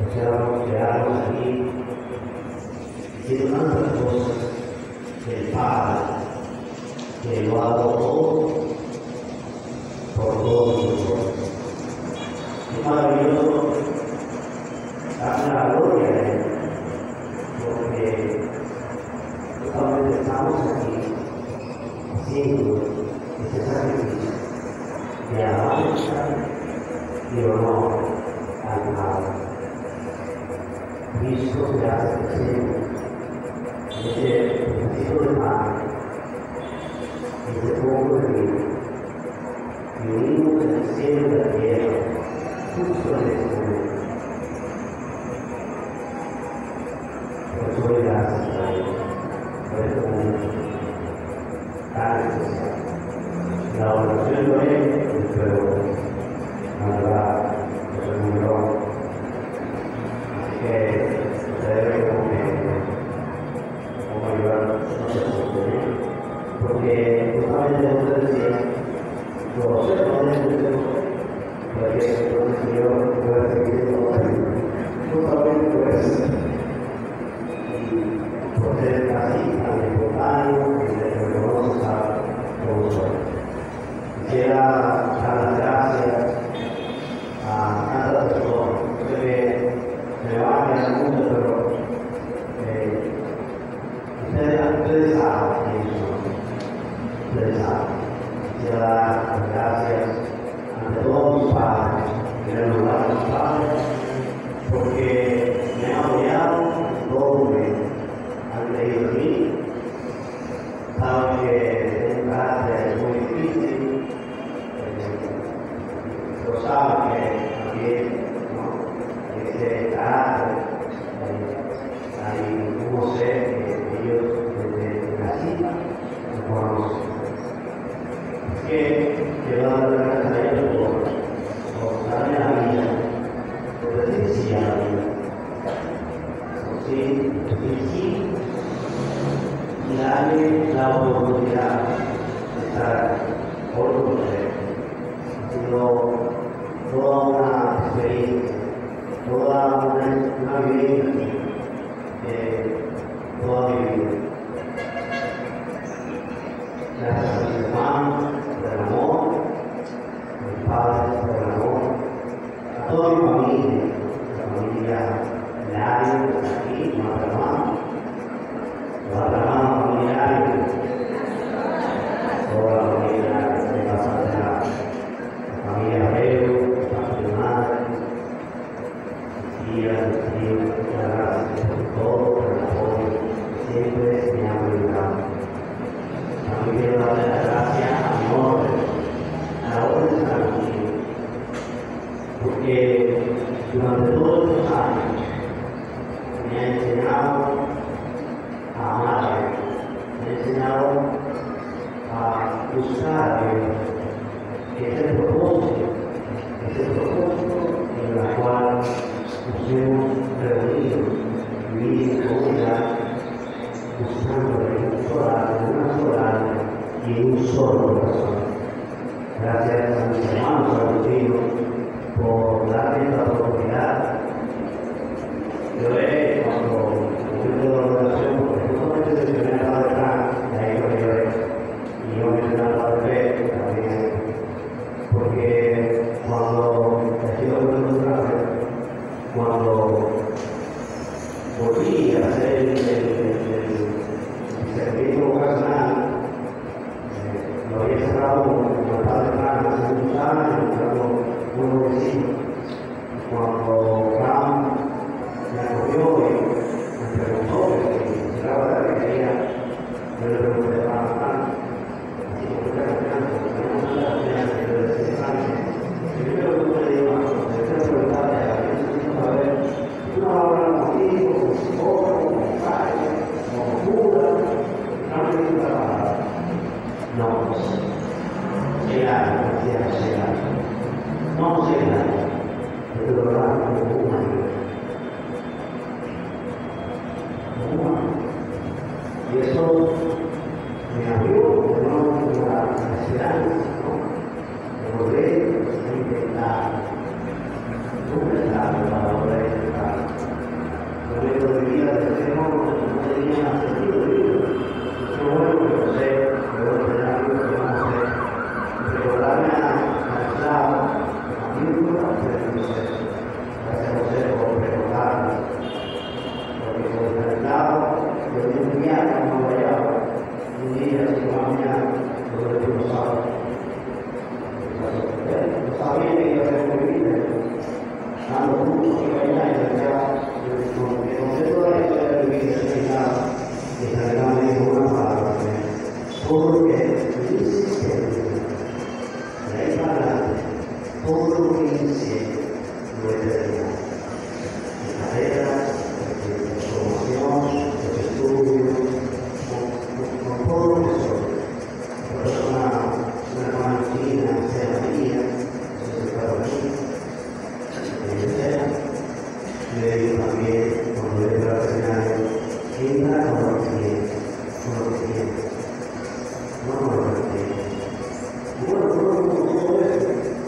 quedarnos aquí diciendo tantas cosas del Padre, que lo ha dado todo por todos nosotros. Es maravilloso darle la gloria a Él, porque justamente estamos aquí haciendo este sacrificio de alabanza y honor al Padre. Cristo se hace presente en este pedacito de pan, en este poco de vino, y unimos en el cielo y la tierra, justo en este momento. Por eso doy gracias a Él, por este momento tan especial. La oración lo es, pero la verdad, lo rememoró. Así que ustedes ven cómo ayudar, no se sostiene, porque justamente usted decía, yo sé dónde es usted, porque el Señor puede seguir todo ahí. Justamente por eso. Y por ser así, tan espontáneo, y de lo que vamos a estar con nosotros. Quisiera dar las gracias a tantas personas. Sé que me va a quedar mucho, pero ustedes saben quiénes son. Ustedes saben. Quisiera dar las gracias ante todos mis padres, en el lugar de mis padres, porque me han apoyado en todo momento. Han creído en mí. Saben que es un carácter muy difícil. Lo saben que también, ¿no? Ese carácter, hay uno sé que ellos desde nacida lo conocen. Es que quiero darle las gracias a ellos por darme la vida, por decir sí a la vida, por decir sí y darle la oportunidad de estar por ustedes. Ha sido toda una experiencia, toda una vivencia toda mi vida. Gracias a mis hermanos por el amor, a mis padres por el amor, a toda mi familia, la familia Lario, que está aquí, nuestra hermana, familiares, toda la familia de la Santa, la familia Abreu, la familia madre, mis tías, mis tíos, muchas gracias por todo, por el apoyo que siempre me han brindado. También quiero darle las gracias a mi orden, a la orden de San Agustín, porque durante todos estos años me ha enseñado a amar a Dios, me ha enseñado a buscar a Dios, que es el propósito en el cual nos hemos reunido, vivir en comunidad, buscando en una sola alma y en un solo corazón. Gracias a mis hermanos agustinos por darme esta oportunidad. Yo cuando me de la oración, porque justamente mencioné al Padre Frank, de ahí lo que lloré, y yo mencioné al Padre P también, porque cuando he sido contrario, cuando volví a hacer el servicio vocacional, lo había cerrado con el Padre Frank hace muchos años, buscando unos vecinos. Cuando Frank me acogió y me preguntó si era verdad que quería, yo le pregunté a Frank, así como está confianza, tenemos mucha confianza, y yo le decía, Frank, primero que tú me digas, deseo preguntarte a Dios, necesito saber si tú no vas a hablar contigo, como psicólogo, como padre, como cura, no necesito trabajar. No, llegar, llegar. No llegar, pero lo hará como humano. Y eso me abrió de nuevo la esperanza, ¿no? De volver a intentar, nunca es tarde para volver a intentar. no tenía sentido de vida. Yo vuelvo a conocer, luego de tener amigos que van a hacer, recordarme al lado, a mí me gusta hacer el proceso. Gracias a José por recordarme. Porque por el lado, yo tenía un viaje a Nueva York, un día, 5 mañana, lo de los sábados. No sabía que iba a ser muy bien, dando puntos y bailar y allá, conocer toda la historia de mi vida, y en realidad me dijo una palabra, todo lo que hice, de ahí para adelante, todo lo que hice, lo he terminado. Mi carrera, mi formación, los estudios, con todo lo que soy. Por eso una hermana china, sea María, eso es para mí, le digo también, cuando le digo al seminario, entra con lo que tienes, no con lo que tienes. Y bueno, todo eso,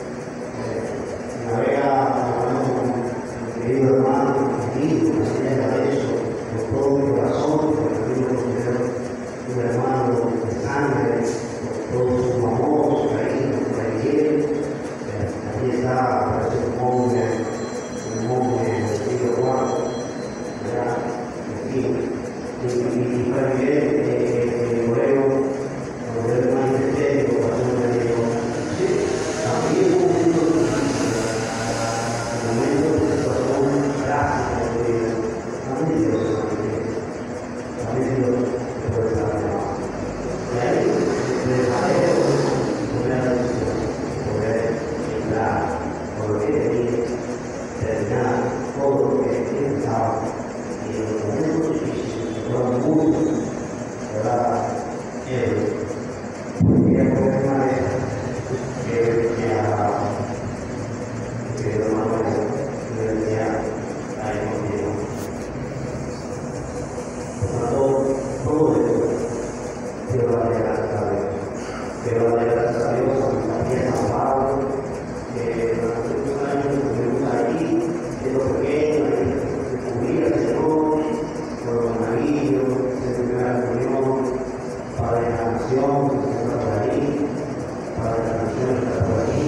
navega con mi querido hermano, amigo, me enseña eso, con todo mi corazón, porque a mí me considero un hermano de sangre, con todo su amor, su cariño, su cariño. Aquí está, parece un monje vestido guapo, ¿verdad? Y para mí, luego, cuando yo me manifesté, mi corazón me dijo, sí, también un momento de situación drástica de vida, también Dios se manifiesta, también Dios se puede estar llamado. Y ahí, desde eso, tomé la decisión de poder entrar por lo que tenía, terminar todo lo que pensaba, y en los momentos difíciles, que fueron muchos, ¿verdad? Porque el problema es que el hermano me decía, ahí conmigo. Por tanto, todo esto, quiero darle gracias a Dios. Quiero darle gracias a Dios a mi familia San Pablo, que durante muchos años estuvimos ahí, siendo pequeños, descubrir al Señor, por los navíos, en primera reunión, Padre de la Nación, que está por ahí, Padre de la Nación está por ahí.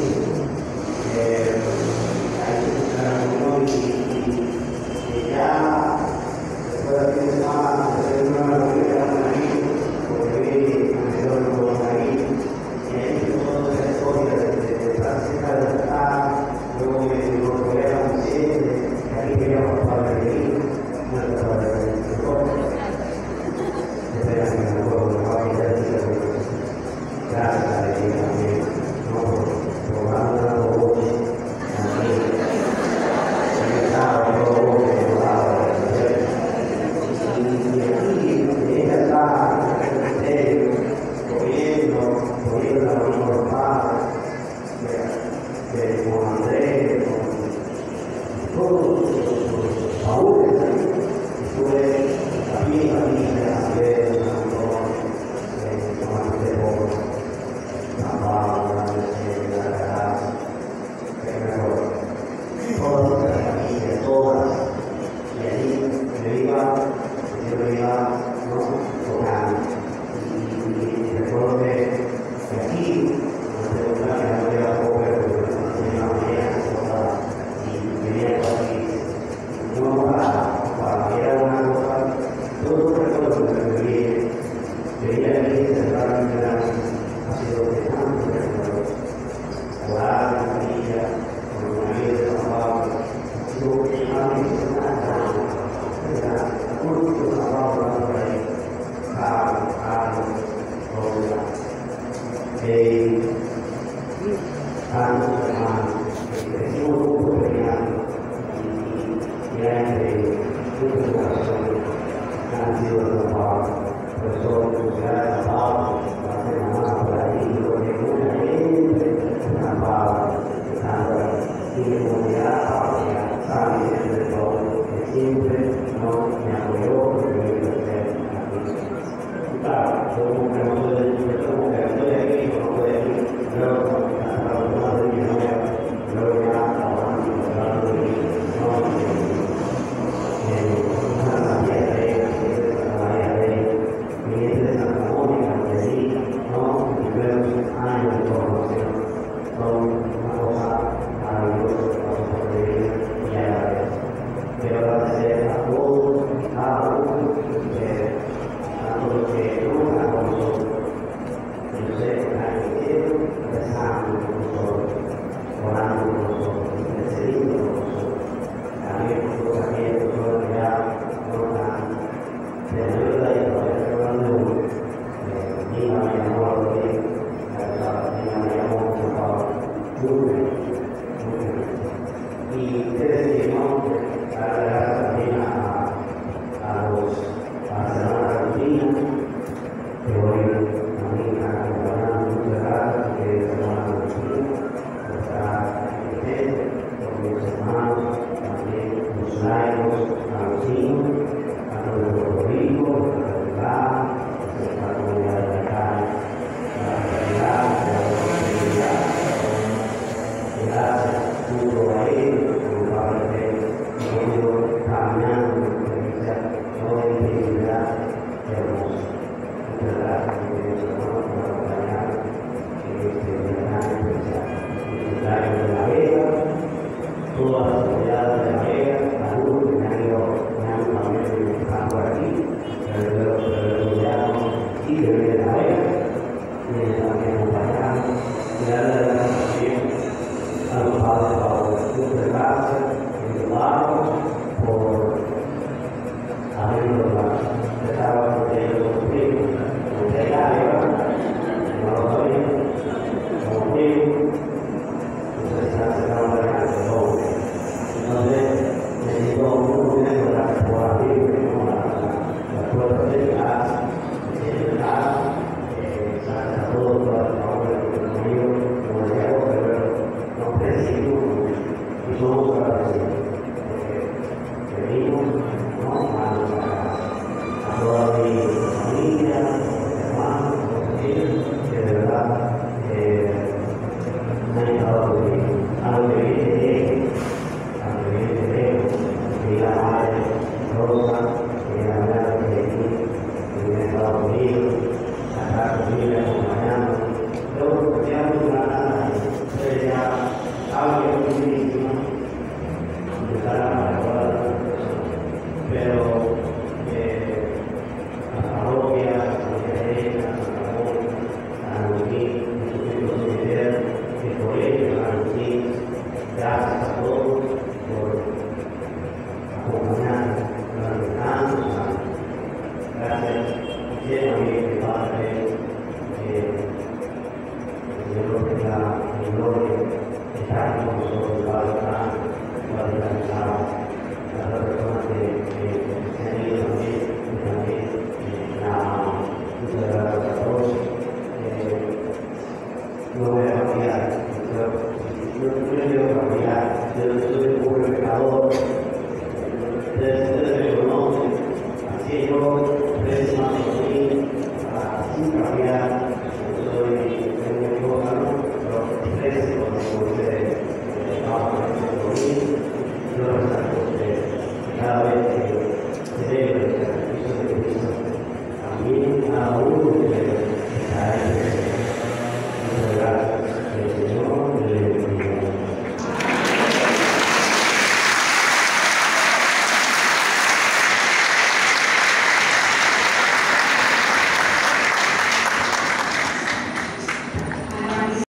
Ahí se la reunión y ya, después de fin de semana, hacer una reunión de los navíos, porque vi a mi Señor con los navíos, y ahí se toda esa historia de Francisca de la luego me incorporé a un siete, que aquí queríamos Padre de Dios, nuestro Padre de Dios. Espera que me acuerdo de la familia de Dios. Gracias a Dios también, no por darnos la voz, también. He estado en todo lo que he dado de Dios. Y aquí, ella está en el ministerio, poniendo la mano a los padres, con Andrés, con todos los Saúl, estuve también Andrés, Antón, Tomás de Bono, San Pablo, la Gracia, todas las familias, todas, y allí yo iba tocando, y recuerdo que aquí, qué decir, ¿no? Dar gracias también a la Semana Argentina, que hoy también están acompañando. Muchas gracias, que es Semana Argentina, nuestra gente, con mis hermanos, también los laicos, a los niños, a los de Puerto Rico, a la ciudad, a la comunidad de acá, a la realidad, a la comunidad. Gracias, junto a él, como Padre de ido caminando en experiencia no de integridad, hermosa. Muchas gracias, mi querido hermano, por acompañar en este viaje especial. Disfrutar de la Vega, todas las autoridades de la Vega, algunos que me han ido también por aquí, el gobierno y de la Vega, también acompañando, y darle las gracias también a los padres muchas gracias en el barrio por abrirnos la estaba con ellos como primos, como que ya no lo sabía, como primos, entonces se acercaron a la casa de todo. Entonces necesito un dinero por abrir la puerta de casa, de casa, gracias a todos por el favor de conmigo, como decía vos, pero no pedimos y somos agradecidos porque venimos, ¿no? A toda mi familia, hermanos, que de verdad me han ayudado conmigo. A lo que viene de ellos, a lo que viene de ellos, que la madre Rosa, que la madre de aquí, que me ha estado conmigo, acá conmigo acompañando. Luego, ya no es nada, ya sabe que es difícil, empezar a mejorar, pero la parroquia, la iglesia, la parroquia, a Agustín, Jesucristo Solidario, que por ello, Agustín, gracias a todos por acompañar durante tantos años. Gracias, lleno a mi Padre, Señor lo tenga en gloria, está con nosotros, Padre, Padre realizado, las personas que se han ido también, y también muchas gracias a todos. No voy a cambiar, yo quiero cambiar,